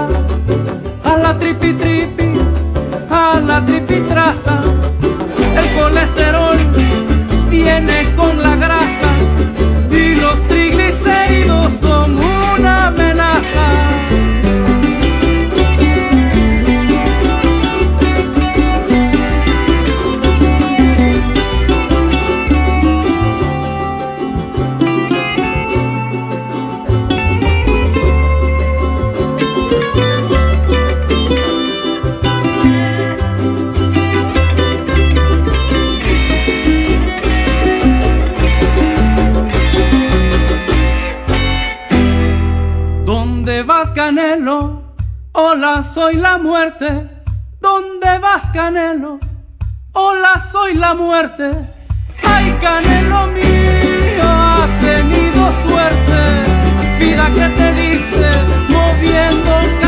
a la tripi tripi, a la tripitraza. El colesterol viene con la grasa y los triglicéridos son una amenaza. ¿Dónde vas, Canelo? Hola, soy la muerte. ¿Dónde vas, Canelo? Hola, soy la muerte. Ay, Canelo mío, has tenido suerte. Vida que te diste moviendo el